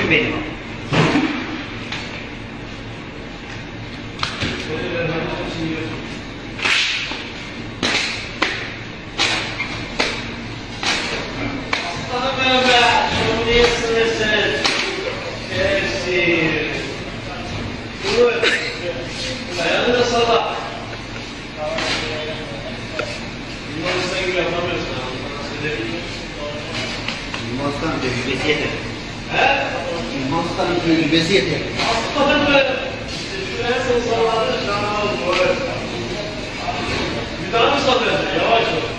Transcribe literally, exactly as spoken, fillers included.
Koçum benim. Aslanım benim be. Şunu niye sınırsın? Gelsin. Dur. Ayağını da salla. Yunanistan gibi yapamıyorsun. Yunanistan'ın tecrübesi yeter. He? Yunanistan'ın tecrübesi yeter. Aslanım benim. Şuraya sen salladın. Şuna oldu. Bir daha mı sallıyorsun? Yavaş ol.